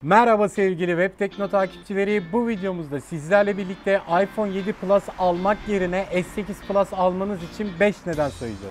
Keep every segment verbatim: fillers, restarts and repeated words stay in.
Merhaba sevgili Web Tekno takipçileri. Bu videomuzda sizlerle birlikte iPhone yedi Plus almak yerine S sekiz Plus almanız için beş neden sayacağız.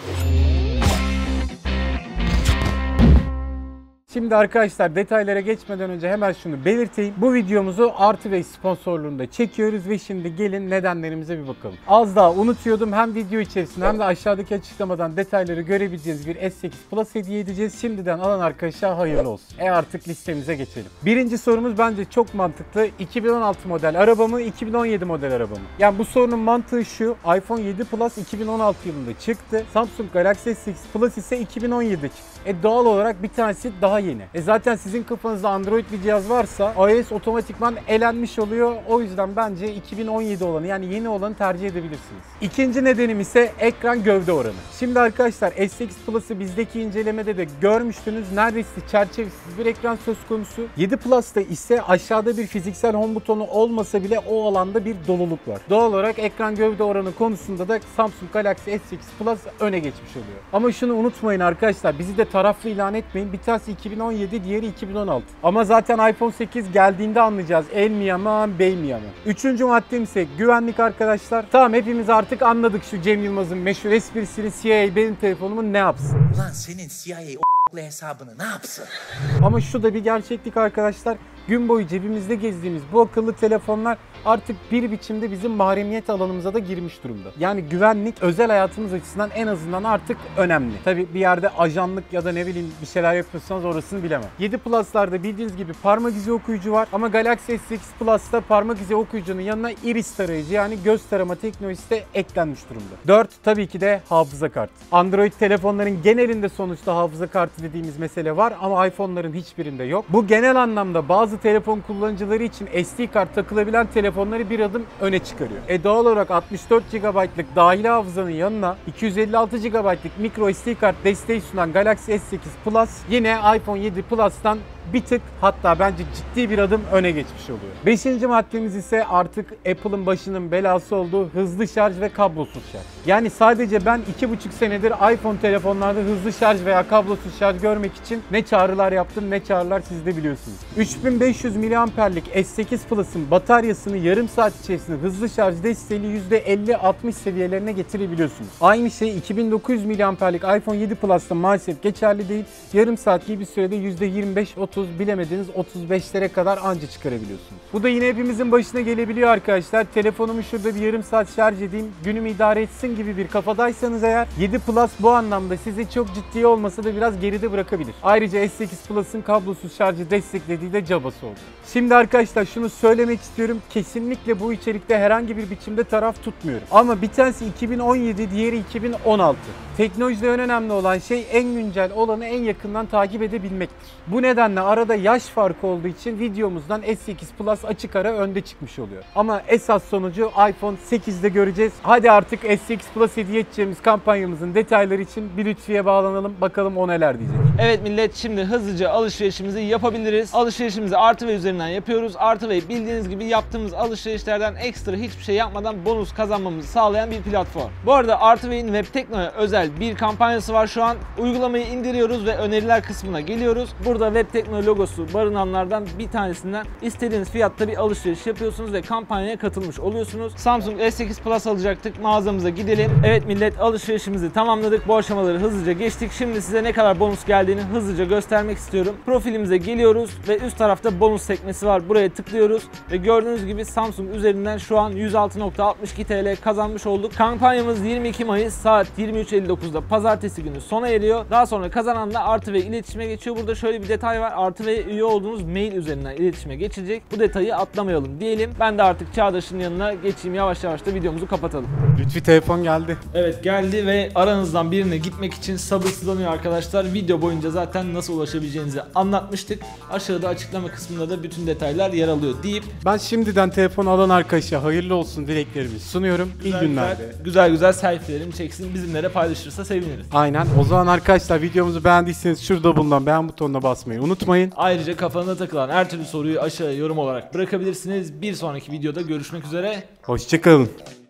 Şimdi arkadaşlar detaylara geçmeden önce hemen şunu belirteyim. Bu videomuzu Artıbey sponsorluğunda çekiyoruz ve şimdi gelin nedenlerimize bir bakalım. Az daha unutuyordum. Hem video içerisinde hem de aşağıdaki açıklamadan detayları görebileceğiz bir S sekiz Plus hediye edeceğiz. Şimdiden alan arkadaşlar hayırlı olsun. E artık listemize geçelim. Birinci sorumuz bence çok mantıklı. iki bin on altı model araba mı, iki bin on yedi model araba mı? Yani bu sorunun mantığı şu. iPhone yedi Plus iki bin on altı yılında çıktı. Samsung Galaxy S sekiz Plus ise iki bin on yedide çıktı. E doğal olarak bir tanesi daha yeni. E zaten sizin kafanızda Android bir cihaz varsa iOS otomatikman elenmiş oluyor. O yüzden bence iki bin on yedi olanı, yani yeni olanı tercih edebilirsiniz. İkinci nedenim ise ekran gövde oranı. Şimdi arkadaşlar S sekiz Plus'ı bizdeki incelemede de görmüştünüz. Neredeyse çerçevesiz bir ekran söz konusu. yedi Plus'ta ise aşağıda bir fiziksel home butonu olmasa bile o alanda bir doluluk var. Doğal olarak ekran gövde oranı konusunda da Samsung Galaxy S sekiz Plus öne geçmiş oluyor. Ama şunu unutmayın arkadaşlar, bizi de taraflı ilan etmeyin. Bir tanesi iki bin on yedi, diğeri iki bin on altı. Ama zaten iPhone sekiz geldiğinde anlayacağız. El mi yaman, bey mi yaman. Üçüncü maddem ise güvenlik arkadaşlar. Tamam, hepimiz artık anladık şu Cem Yılmaz'ın meşhur esprisini. C I A benim telefonumu ne yapsın? Ulan senin C I A o hesabını ne yapsın? Ama şu da bir gerçeklik arkadaşlar. Gün boyu cebimizde gezdiğimiz bu akıllı telefonlar artık bir biçimde bizim mahremiyet alanımıza da girmiş durumda. Yani güvenlik özel hayatımız açısından en azından artık önemli. Tabi bir yerde ajanlık ya da ne bileyim bir şeyler yapıyorsanız orasını bilemem. yedi Plus'larda bildiğiniz gibi parmak izi okuyucu var ama Galaxy S sekiz Plus'ta parmak izi okuyucunun yanına iris tarayıcı yani göz tarama teknolojisi de eklenmiş durumda. dört tabii ki de hafıza kartı. Android telefonların genelinde sonuçta hafıza kartı dediğimiz mesele var ama iPhone'ların hiçbirinde yok. Bu genel anlamda bazı telefon kullanıcıları için S D kart takılabilen telefonları bir adım öne çıkarıyor. E doğal olarak altmış dört gigabaytlık dahili hafızanın yanına iki yüz elli altı gigabaytlık micro S D kart desteği sunan Galaxy S sekiz Plus yine iPhone yedi Plus'tan bir tık, hatta bence ciddi bir adım öne geçmiş oluyor. Beşinci maddemiz ise artık Apple'ın başının belası olduğu hızlı şarj ve kablosuz şarj. Yani sadece ben iki buçuk senedir iPhone telefonlarda hızlı şarj veya kablosuz şarj görmek için ne çağrılar yaptım ne çağrılar, siz de biliyorsunuz. üç bin beş yüz miliamperlik S sekiz Plus'ın bataryasını yarım saat içerisinde hızlı şarj desteğiyle yüzde elli altmış seviyelerine getirebiliyorsunuz. Aynı şey iki bin dokuz yüz miliamperlik iPhone yedi Plus'ta maalesef geçerli değil. Yarım saat gibi bir sürede yüzde yirmi beş otuz, bilemediniz otuz beşlere kadar anca çıkarabiliyorsunuz. Bu da yine hepimizin başına gelebiliyor arkadaşlar. Telefonumu şurada bir yarım saat şarj edeyim, günümü idare etsin gibi bir kafadaysanız eğer yedi Plus bu anlamda sizi çok ciddi olmasa da biraz geride bırakabilir. Ayrıca S sekiz Plus'ın kablosuz şarjı desteklediği de cabası oldu. Şimdi arkadaşlar şunu söylemek istiyorum. Kesinlikle bu içerikte herhangi bir biçimde taraf tutmuyorum. Ama bir tanesi iki bin on yedi, diğeri iki bin on altı. Teknolojide en önemli olan şey en güncel olanı en yakından takip edebilmektir. Bu nedenle arada yaş farkı olduğu için videomuzdan S sekiz Plus açık ara önde çıkmış oluyor. Ama esas sonucu iPhone sekizde göreceğiz. Hadi artık S sekiz Plus hediye edeceğimiz kampanyamızın detayları için bir Lütfi'ye bağlanalım. Bakalım o neler diyecek. Evet millet, şimdi hızlıca alışverişimizi yapabiliriz. Alışverişimizi Artıbey üzerinden yapıyoruz. Artıbey bildiğiniz gibi yaptığımız alışverişlerden ekstra hiçbir şey yapmadan bonus kazanmamızı sağlayan bir platform. Bu arada Artıbey'in Web Tekno'ya özel bir kampanyası var şu an. Uygulamayı indiriyoruz ve öneriler kısmına geliyoruz. Burada Web Tekno logosu barınanlardan bir tanesinden istediğiniz fiyatta bir alışveriş yapıyorsunuz ve kampanyaya katılmış oluyorsunuz. Samsung S sekiz Plus alacaktık. Mağazamıza gidelim. Evet millet, alışverişimizi tamamladık. Bu aşamaları hızlıca geçtik. Şimdi size ne kadar bonus geldiğini hızlıca göstermek istiyorum. Profilimize geliyoruz ve üst tarafta bonus sekmesi var. Buraya tıklıyoruz ve gördüğünüz gibi Samsung üzerinden şu an yüz altı nokta altmış iki TL kazanmış olduk. Kampanyamız yirmi iki Mayıs saat yirmi üç elli dokuzda pazartesi günü sona eriyor. Daha sonra kazananla Artıbey iletişime geçiyor. Burada şöyle bir detay var. Artıbey'e üye olduğunuz mail üzerinden iletişime geçilecek. Bu detayı atlamayalım diyelim. Ben de artık Çağdaş'ın yanına geçeyim. Yavaş yavaş da videomuzu kapatalım. Lütfi telefon geldi. Evet geldi ve aranızdan birine gitmek için sabırsızlanıyor arkadaşlar. Video boyunca zaten nasıl ulaşabileceğinizi anlatmıştık. Aşağıda açıklama kısmında da bütün detaylar yer alıyor deyip Ben şimdiden telefon alan arkadaşa hayırlı olsun dileklerimi sunuyorum. İyi güzel günlerde. güzel, güzel güzel selfie'lerini çeksin, bizimle de paylaşırsa seviniriz. Aynen. O zaman arkadaşlar videomuzu beğendiyseniz şurada bulunan beğen butonuna basmayı unutmayın. Ayrıca kafanıza takılan her türlü soruyu aşağıya yorum olarak bırakabilirsiniz. Bir sonraki videoda görüşmek üzere. Hoşçakalın.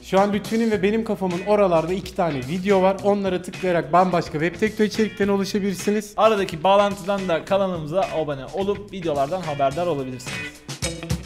Şu an Lütfü'nün ve benim kafamın oralarda iki tane video var. Onlara tıklayarak bambaşka web tekno içeriklerine ulaşabilirsiniz. Aradaki bağlantıdan da kanalımıza abone olup videolardan haberdar olabilirsiniz.